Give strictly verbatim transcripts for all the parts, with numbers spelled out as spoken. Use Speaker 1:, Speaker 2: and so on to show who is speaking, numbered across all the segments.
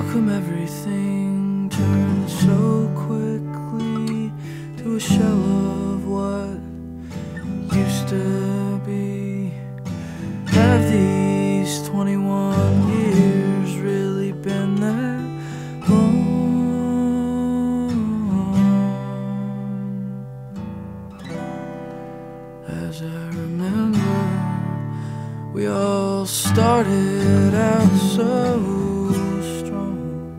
Speaker 1: come everything turned so quickly to a shell of what used to be. Have these twenty-one years really been that long? As I remember, we all started out so strong.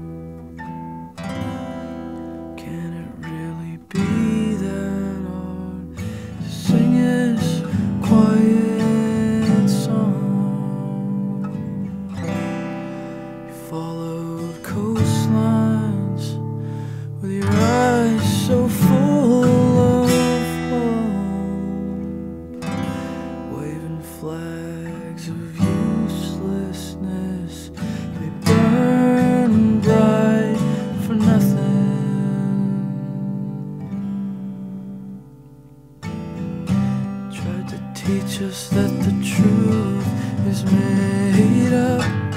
Speaker 1: Can it really be that hard to sing this quiet song? You followed coastlines with your eyes so full of hope, waving flags of uselessness. They burn bright for nothing. Tried to teach us that the truth is made up.